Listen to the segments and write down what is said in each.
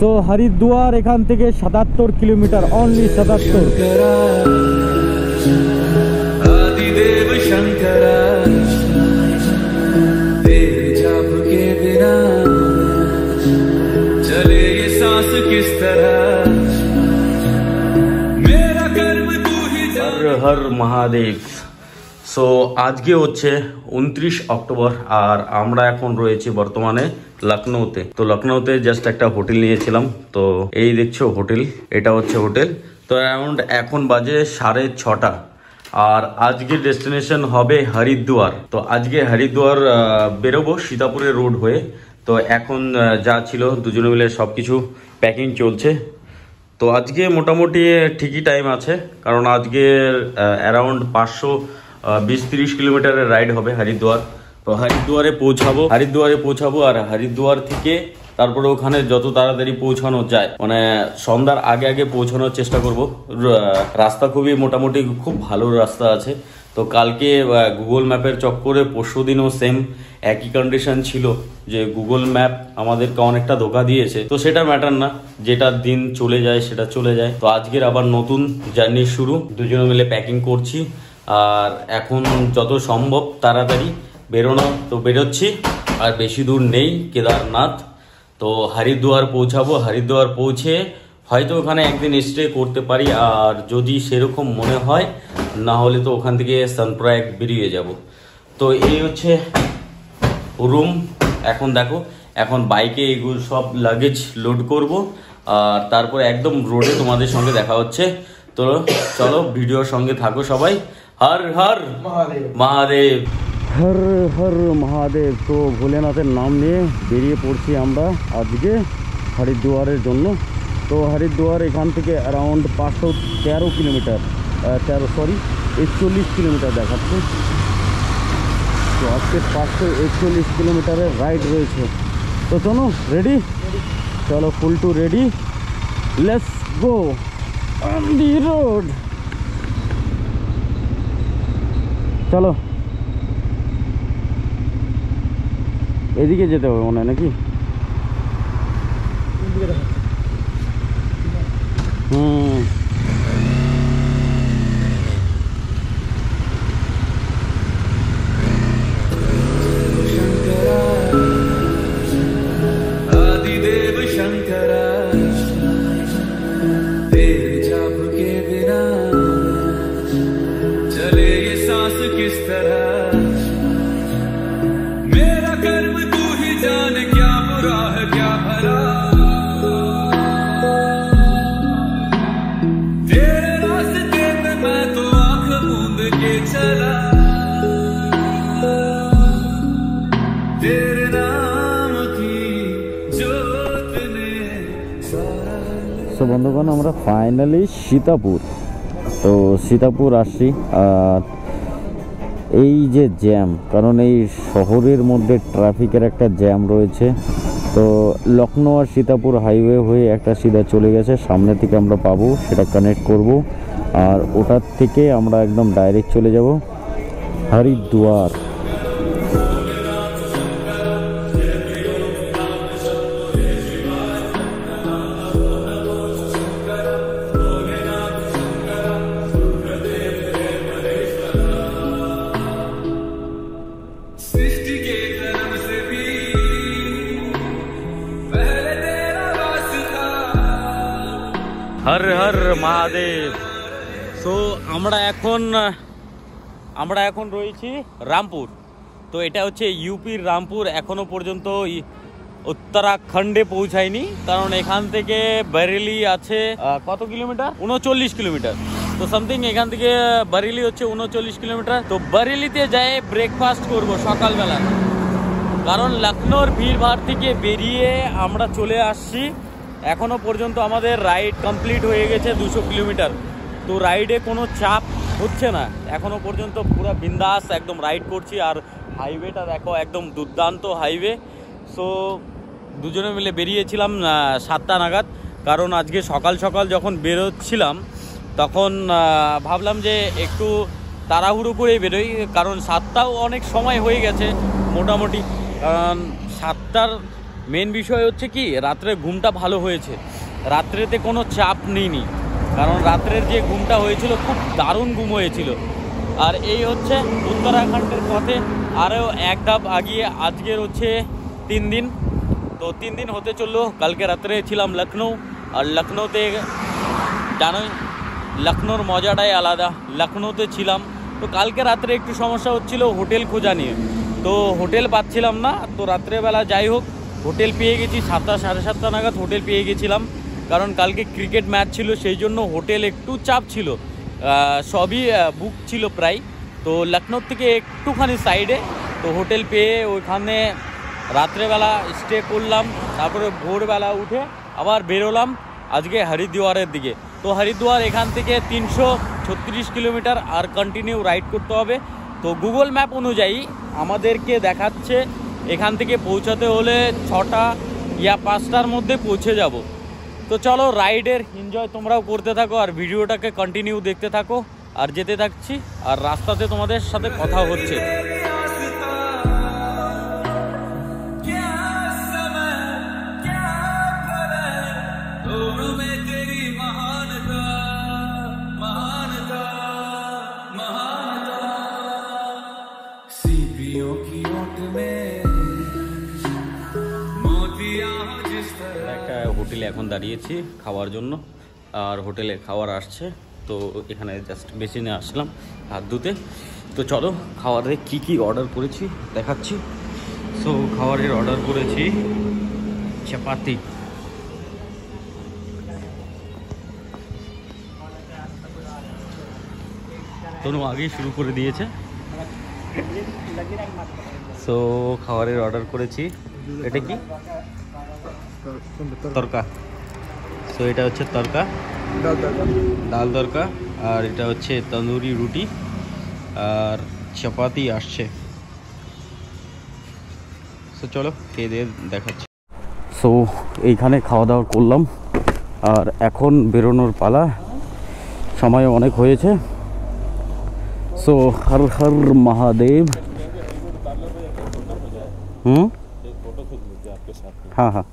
So Haridwar এখান থেকে 77 kilometre, only 77। आदिदेव Shankara तेरे जाप के बिना चले ये सांस किस तरह मेरा कर्म तू ही जान। हर हर महादेव। সো আজকে হচ্ছে 29 অক্টোবর আর আমরা এখন রয়েছি বর্তমানে লখনৌতে। তো লখনৌতে জাস্ট একটা হোটেল নিয়েছিলাম, তো এই দেখছো হোটেল, এটা হচ্ছে হোটেল। তো অ্যারাউন্ড এখন বাজে 6:30 আর আজকে ডেস্টিনেশন হবে হরিদ্বার। তো আজকে হরিদ্বার বেরোবো সীতাপুরের রোড হয়ে। তো এখন যা ছিল দুজনে মিলে সব কিছু প্যাকিং চলছে। তো আজকে মোটামুটি ঠিকই টাইম আছে, কারণ আজকে অ্যারাউন্ড 520-30 কিলোমিটারের রাইড হবে হরিদ্বার। তো হরিদ্বারে পৌঁছাবো আর হরিদ্বার থেকে তারপরে ওখানে যত তাড়াতাড়ি পৌঁছানো যায়, মানে সন্ধ্যার আগে আগে পৌঁছানোর চেষ্টা করব। রাস্তা খুবই মোটামুটি খুব ভালো রাস্তা আছে। তো কালকে গুগল ম্যাপের চক্করে পরশুদিনও সেম একই কন্ডিশন ছিল, যে গুগল ম্যাপ আমাদেরকে অনেকটা ধোকা দিয়েছে। তো সেটা ম্যাটার না, যেটা দিন চলে যায় সেটা চলে যায়। তো আজকের আবার নতুন জার্নি শুরু, দুজনে মিলে প্যাকিং করছি আর এখন যত সম্ভব তাড়াতাড়ি বেরোনো। তো বেরোচ্ছি, আর বেশি দূর নেই, কেদারনাথ। তো হরিদ্বার পৌঁছাবো, হরিদ্বার পৌঁছে হয়তো ওখানে একদিন স্টে করতে পারি, আর যদি সেরকম মনে হয় না হলে তো ওখান থেকে সানপ্রয়াগ বেরিয়ে যাব। তো এই হচ্ছে রুম। এখন দেখো, এখন বাইকে এগুলো সব লাগেজ লোড করব আর তারপর একদম রোডে তোমাদের সঙ্গে দেখা হচ্ছে। তো চলো ভিডিওর সঙ্গে থাকো সবাই। হর হর মহাদেব, হর হর মহাদেব। তো ভোলেনাথের নাম নিয়ে বেরিয়ে পড়ছি আমরা আজকে হরিদ্বারের জন্য। তো হরিদ্বার এখান থেকে অ্যারাউন্ড 513 কিলোমিটার, 41 কিলোমিটার দেখাচ্ছে। তো আজকে 541 কিলোমিটারের রাইড রয়েছে। তো চলো রেডি, চলো full to ready, let's go on the road. চলো এদিকে যেতে হবে মনে হয় নাকি? आदिदेव शंकरा तेरे जाप के बिना चले ये सांस किस तरह मेरा कर्म तू ही जान क्या बुरा है क्या भला तेरे रास्ते पे मैं तो आंख मूंद के चला तेरे नाम की जोत ने सारा। সো বন্ধুগণ, আমরা ফাইনালি সীতাপুর। তো সীতাপুর আসছি। আর এই যে জ্যাম, কারণ এই শহরের মধ্যে ট্রাফিকের একটা জ্যাম রয়েছে। তো লখনৌ আর সীতাপুর হাইওয়ে হয়ে একটা সিধা চলে গেছে, সামনে থেকে আমরা পাবো, সেটা কানেক্ট করব। আর ওটার থেকে আমরা একদম ডাইরেক্ট চলে যাব হরিদ্বার। सृष्टि के कर्म से भी पहले तेरा वास्ता। হর হর মহাদেব। সো আমরা এখন রয়েছি রামপুর। তো এটা হচ্ছে ইউপির রামপুর। এখনো পর্যন্ত উত্তরাখণ্ডে পৌঁছায়নি, কারণ এখান থেকে বরেলি আছে কত কিলোমিটার, 39 কিলোমিটার। তো সামথিং এখান থেকে বরেলি হচ্ছে 39 কিলোমিটার। তো বরেলিতে যাই ব্রেকফাস্ট করব সকালবেলা, কারণ লখনৌর ভিড়ভাড় থেকে বেরিয়ে আমরা চলে আসছি। এখনো পর্যন্ত আমাদের রাইড কমপ্লিট হয়ে গেছে 200 কিলোমিটার। তো রাইডে কোনো চাপ হচ্ছে না এখনো পর্যন্ত, পুরো বিন্দাস একদম রাইড করছি। আর হাইওয়েটা দেখো, একদম দুর্দান্ত হাইওয়ে। সো দুজনে মিলে বেরিয়েছিলাম 7টা নাগাদ, কারণ আজকে সকাল সকাল যখন বেরোচ্ছিলাম তখন ভাবলাম যে একটু তাড়াহুড়ো করে বেরোই, কারণ 7টাও অনেক সময় হয়ে গেছে মোটামুটি। কারণ 7টার মেন বিষয় হচ্ছে কি রাত্রে ঘুমটা ভালো হয়েছে, রাত্রেতে কোনো চাপ নিইনি, কারণ রাত্রের যে ঘুমটা হয়েছিল খুব দারুণ ঘুম হয়েছিল। আর এই হচ্ছে উত্তরাখণ্ডের পথে আরও এক ধাপ আগিয়ে আজকের হচ্ছে 3 দিন। তো 3 দিন হতে চললো। কালকে রাত্রে ছিলাম লখনৌ, আর লখনৌতে জানোই লখনৌর মজাটাই আলাদা। লখনৌতে ছিলাম, তো কালকে রাত্রে একটু সমস্যা হচ্ছিল হোটেল খোঁজা নিয়ে, তো হোটেল পাচ্ছিলাম না। তো রাত্রেবেলা যাই হোক হোটেল পেয়ে গেছি, 7টা সাড়ে 7টা নাগাদ হোটেল পেয়ে গেছিলাম, কারণ কালকে ক্রিকেট ম্যাচ ছিল, সেই জন্য হোটেল একটু চাপ ছিল, সবই বুক ছিল প্রায়। তো লখনৌ থেকে একটুখানি সাইডে তো হোটেল পেয়ে ওইখানে রাত্রেবেলা স্টে করলাম, তারপরে ভোরবেলা উঠে আবার বেরোলাম আজকে হরিদ্বারের দিকে। তো হরিদ্বার এখান থেকে 336 কিলোমিটার, আর কন্টিনিউ রাইড করতে হবে। তো গুগল ম্যাপ অনুযায়ী আমাদেরকে দেখাচ্ছে এখান থেকে পৌঁছাতে হলে 6টা ইয়া 5টার মধ্যে পৌঁছে যাব। তো চলো রাইডের এনজয় তোমরাও করতে থাকো, আর ভিডিওটাকে কন্টিনিউ দেখতে থাকো, আর যেতে থাকছি, আর রাস্তাতে তোমাদের সাথে কথা হচ্ছে। একটা হোটেলে এখন দাঁড়িয়েছি খাওয়ার জন্য, আর হোটেলে খাবার আসছে, তো এখানে জাস্ট বেসিনে আসলাম হাত ধুতে। তো চলো খাবারে কি কি অর্ডার করেছি দেখাচ্ছি। সো খাবারের অর্ডার করেছি চাপাতি, তনু আগেই শুরু করে দিয়েছে। সো খাবারের অর্ডার করেছি, এটা কি তরকা। সো এটা হচ্ছে তরকা, ডাল তরকা, আর এটা হচ্ছে তন্দুরি রুটি, আর চাপাতি আসছে। সো চলো খেয়ে দিয়ে দেখাচ্ছি। সো এইখানে খাওয়া দাওয়া করলাম, আর এখন বেরোনোর পালা, সময় অনেক হয়েছে। সো হর হর মহাদেব। हाँ हाँ।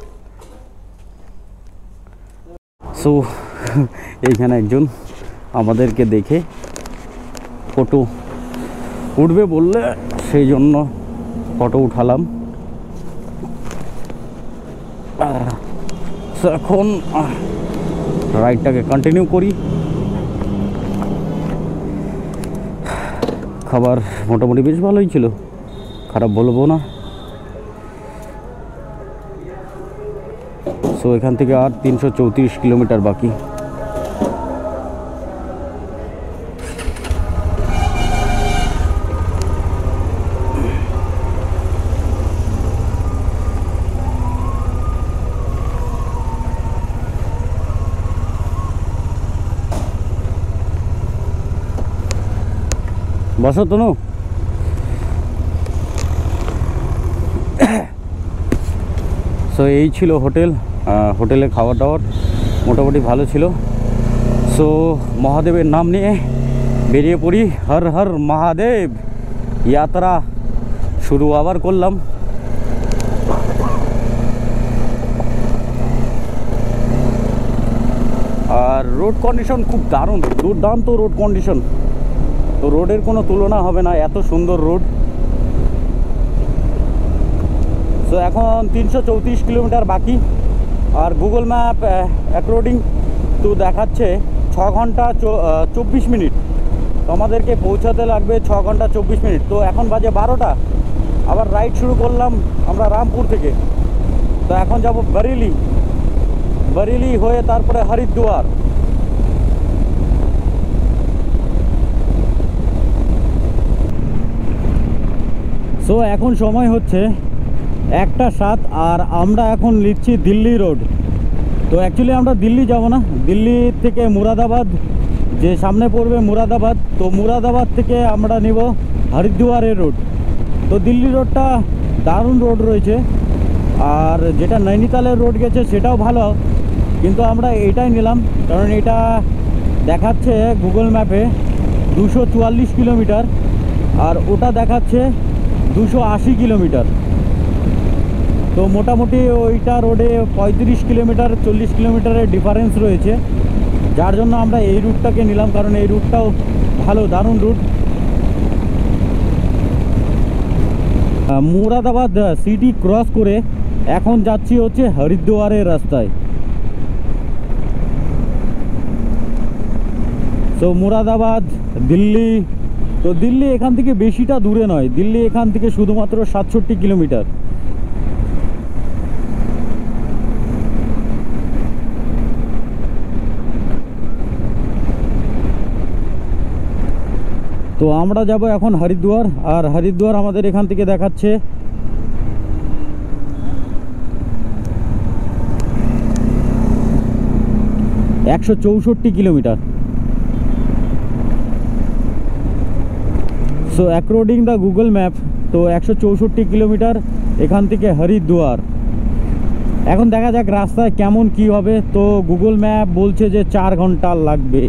সো এইখানে একজন আমাদেরকে দেখে ফটো উঠবে বললে, সেই জন্য ফটো উঠালাম। এখন রাইডটাকে কন্টিনিউ করি। খাবার মোটামুটি বেশ ভালোই ছিল, খারাপ বলবো না। সো এখান থেকে আর 334 কিলোমিটার বাকি। বসো তনু। সো এই ছিল হোটেল, হোটেলে খাবার দাবার মোটামুটি ভালো ছিল। সো মহাদেবের নাম নিয়ে বেরিয়ে পড়ি, হর হর মহাদেব যাত্রা শুরু আবার করলাম। আর রোড কন্ডিশন খুব দারুণ, দুর্দান্ত রোড কন্ডিশন, তো রোডের কোনো তুলনা হবে না, এত সুন্দর রোড। সো এখন 334 কিলোমিটার বাকি, আর গুগল ম্যাপ অ্যাকর্ডিং টু দেখাচ্ছে 6 ঘন্টা 24 মিনিট। তো আমাদেরকে পৌঁছাতে লাগবে 6 ঘন্টা 24 মিনিট। তো এখন বাজে 12টা, আবার রাইড শুরু করলাম আমরা রামপুর থেকে। তো এখন যাব বরেলি, বরেলি হয়ে তারপরে হরিদ্বার। সো এখন সময় হচ্ছে 1:07, আর আমরা এখন নিচ্ছি দিল্লি রোড। তো অ্যাকচুয়ালি আমরা দিল্লি যাব না, দিল্লি থেকে মুরাদাবাদ যে সামনে পড়বে মুরাদাবাদ, তো মুরাদাবাদ থেকে আমরা নিব হরিদ্বারের রোড। তো দিল্লি রোডটা দারুণ রোড রয়েছে, আর যেটা নৈনিতালের রোড গেছে সেটাও ভালো, কিন্তু আমরা এটাই নিলাম কারণ এটা দেখাচ্ছে গুগল ম্যাপে 244 কিলোমিটার, আর ওটা দেখাচ্ছে 280 কিলোমিটার। তো তো মোটামুটি ওইটা রোডে 35 কিলোমিটার 40 কিলোমিটারের ডিফারেন্স রয়েছে, যার জন্য আমরা এই রুটটাকে নিলাম, কারণ এই রুটটাও ভালো, দারুণ রুট। মুরাদাবাদ সিটি ক্রস করে এখন যাচ্ছি হচ্ছে হরিদ্বারের রাস্তায়। তো মুরাদাবাদ দিল্লি, তো দিল্লি এখান থেকে বেশিটা দূরে নয়, দিল্লি এখান থেকে শুধুমাত্র 67 কিলোমিটার। তো আমরা যাব এখন হরিদ্বার, আর হরিদ্বার আমাদের এখান থেকে দেখাচ্ছে 164 kilometre. So according the Google map, তো 164 কিলোমিটার এখান থেকে হরিদ্বার। এখন দেখা যাক রাস্তায় কেমন কি হবে। তো গুগল ম্যাপ বলছে যে 4 ঘন্টা লাগবে,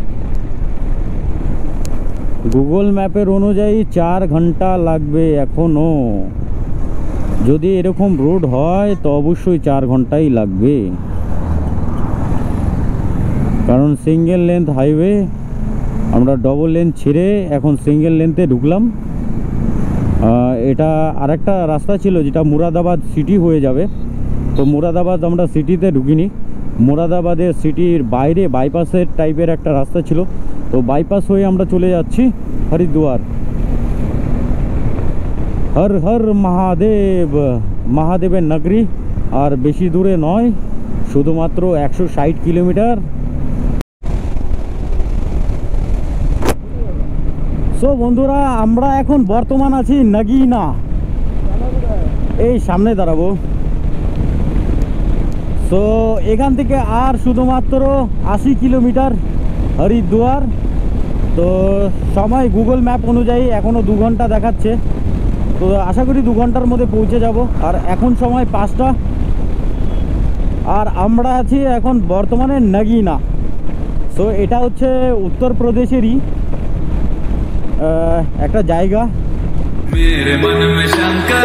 গুগল ম্যাপের অনুযায়ী 4 ঘন্টা লাগবে এখনও। যদি এরকম রোড হয় তো অবশ্যই 4 ঘন্টাই লাগবে, কারণ সিঙ্গেল লেন্থ হাইওয়ে, আমরা ডবল লেন ছেড়ে এখন সিঙ্গেল লেন্থে ঢুকলাম। এটা আরেকটা রাস্তা ছিল যেটা মুরাদাবাদ সিটি হয়ে যাবে, তো মুরাদাবাদ আমরা সিটিতে ঢুকিনি, মুরাদাবাদের সিটির বাইরে বাইপাসের টাইপের একটা রাস্তা ছিল, তো বাইপাস হয়ে আমরা চলে যাচ্ছি হরিদ্বার। হর হর মহাদেব, মহাদেবের নগরী। আর বেশি দূরে নয়, শুধুমাত্র 160 কিলোমিটার। সো বন্ধুরা, আমরা এখন বর্তমান আছি নাগিনা, এই সামনে দাঁড়াবো। সো এখান থেকে আর শুধুমাত্র 80 কিলোমিটার হরিদ্বার। তো সময় গুগল ম্যাপ অনুযায়ী এখনও 2 ঘন্টা দেখাচ্ছে, তো আশা করি 2 ঘন্টার মধ্যে পৌঁছে যাব। আর এখন সময় 5টা, আর আমরা আছি এখন বর্তমানে নাগিনা। সো এটা হচ্ছে উত্তরপ্রদেশেরই একটা জায়গা। मेरे मन में शंकर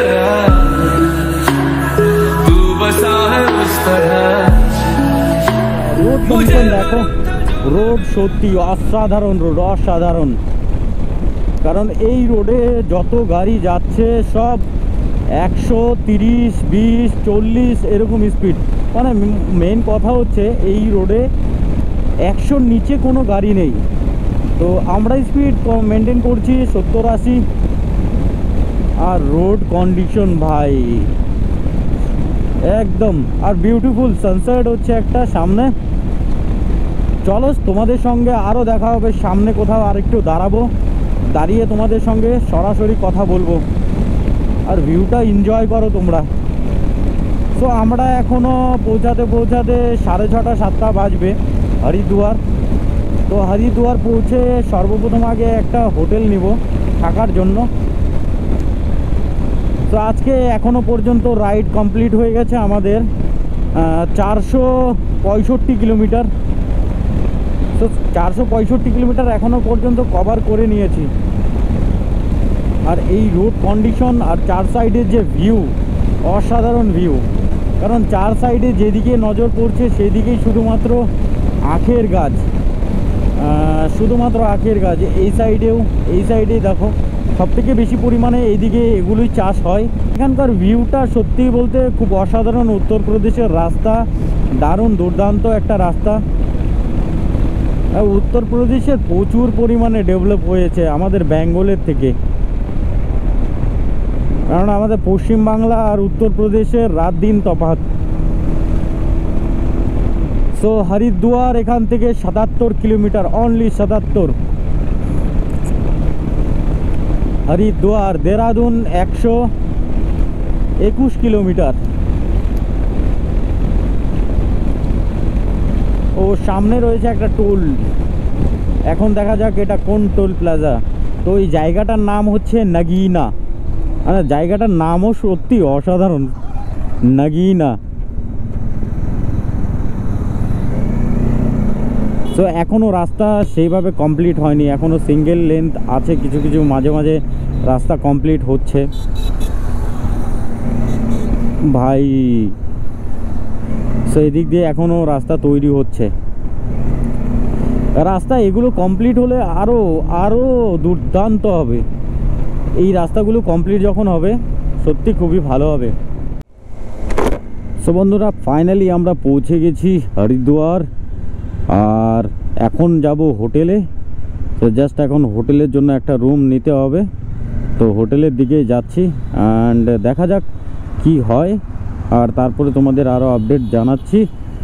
तू बसा है उस तरह। রোড কন্ডিশন দেখো, রোড সত্যি অসাধারণ, রোড অসাধারণ। কারণ এই রোডে যত গাড়ি যাচ্ছে সব 130, 20, 40 এরকম স্পিড। মানে মেন কথা হচ্ছে এই রোডে 100-র নিচে কোনো গাড়ি নেই। তো আমরা স্পিড মেনটেন করছি 70-80। আর রোড কন্ডিশন ভাই একদম, আর বিউটিফুল সানসেট হচ্ছে একটা সামনে। চলো তোমাদের সঙ্গে আরও দেখা হবে সামনে কোথাও, আর একটু দাঁড়াবো, দাঁড়িয়ে তোমাদের সঙ্গে সরাসরি কথা বলবো, আর ভিউটা এনজয় করো তোমরা। সো আমরা এখনও পৌঁছাতে 6:30 7টা বাজবে হরিদ্বার। তো হরিদ্বার পৌঁছে সর্বপ্রথম আগে একটা হোটেল নিব থাকার জন্য। তো আজকে এখনও পর্যন্ত রাইড কমপ্লিট হয়ে গেছে আমাদের 465 কিলোমিটার। তো 465 কিলোমিটার এখনও পর্যন্ত কভার করে নিয়েছি। আর এই রোড কন্ডিশন আর 4 সাইডের যে ভিউ, অসাধারণ ভিউ। কারণ 4 সাইডে যেদিকে নজর পড়ছে সেদিকেই শুধুমাত্র আখের গাছ, শুধুমাত্র আখের গাছ। এই সাইডেই দেখো সবথেকে বেশি পরিমাণে এইদিকে এগুলোই চাষ হয়। এখানকার ভিউটা সত্যি বলতে খুব অসাধারণ। উত্তরপ্রদেশের রাস্তা দারুণ দুর্দান্ত একটা রাস্তা। উত্তরপ্রদেশের প্রচুর পরিমাণে ডেভেলপ হয়েছে আমাদের বেঙ্গলের থেকে, কারণ আমাদের পশ্চিমবাংলা আর উত্তরপ্রদেশের রাত দিন তফাৎ। সো হরিদ্বার এখান থেকে 77 kilometre, only 77। Haridwar Dehradun 121 kilometre. ও সামনে রয়েছে একটা টোল, এখন দেখা যাক এটা কোন টোল প্লাজা। তো এই জায়গাটার নাম হচ্ছে নাগিনা। মানে জায়গাটার নামও সত্যি অসাধারণ, নাগিনা। তো এখনও রাস্তা সেইভাবে কমপ্লিট হয়নি, এখনও সিঙ্গেল লেন্থ আছে, কিছু মাঝে মাঝে রাস্তা কমপ্লিট হচ্ছে। ভাই। সো এদিক দিয়ে এখনও রাস্তা তৈরি হচ্ছে। রাস্তা এগুলো কমপ্লিট হলে আরও আরও দুর্দান্ত হবে। এই রাস্তাগুলো কমপ্লিট যখন হবে সত্যি খুবই ভালো হবে। সো বন্ধুরা, ফাইনালি আমরা পৌঁছে গেছি হরিদ্বার, আর এখন যাব হোটেলে। তো জাস্ট এখন হোটেলের জন্য একটা রুম নিতে হবে, তো হোটেলের দিকেই যাচ্ছি। অ্যান্ড দেখা যাক কি হয়, আর তারপরে তোমাদের আরও আপডেট জানাচ্ছি।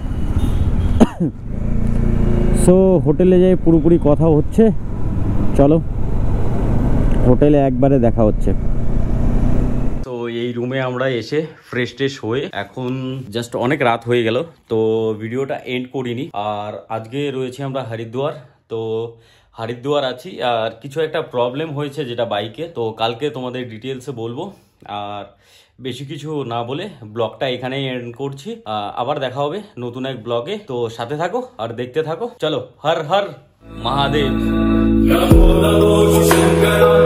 সো হোটেলে যাই পুরোপুরি কথা হচ্ছে, চলো হোটেলে একবারে দেখা হচ্ছে। তো এই রুমে আমরা এসে ফ্রেশ ট্রেশ হয়ে এখন জাস্ট অনেক রাত হয়ে গেল, তো ভিডিওটা এন্ড করিনি। আর আজকে রয়েছে আমরা হরিদ্বার, তো হরিদ্বার আছি, আর কিছু একটা প্রবলেম হয়েছে যেটা বাইকে, তো কালকে তোমাদের ডিটেলসে বলবো। আর বেশি কিছু না বলে ব্লগটা এখানেই এন্ড করছি। আবার দেখা হবে নতুন এক ব্লগে, তো সাথে থাকো আর দেখতে থাকো। চলো, হর হর মহাদেব।